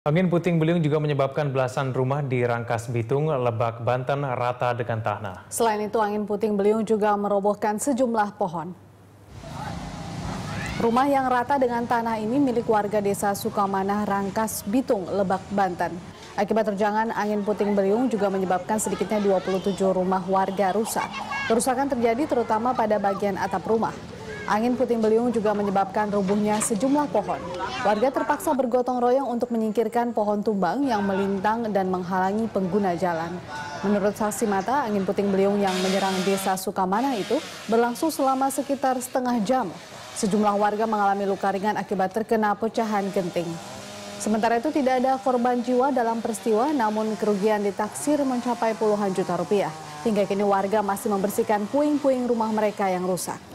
Angin puting beliung juga menyebabkan belasan rumah di Rangkas Bitung, Lebak, Banten rata dengan tanah. Selain itu, angin puting beliung juga merobohkan sejumlah pohon. Rumah yang rata dengan tanah ini milik warga desa Sukamanah, Rangkas Bitung, Lebak, Banten. Akibat terjangan angin puting beliung juga menyebabkan sedikitnya 27 rumah warga rusak. Kerusakan terjadi terutama pada bagian atap rumah. Angin puting beliung juga menyebabkan rubuhnya sejumlah pohon. Warga terpaksa bergotong royong untuk menyingkirkan pohon tumbang yang melintang dan menghalangi pengguna jalan. Menurut saksi mata, angin puting beliung yang menyerang desa Sukamanah itu berlangsung selama sekitar setengah jam. Sejumlah warga mengalami luka ringan akibat terkena pecahan genting. Sementara itu tidak ada korban jiwa dalam peristiwa, namun kerugian ditaksir mencapai puluhan juta rupiah. Hingga kini warga masih membersihkan puing-puing rumah mereka yang rusak.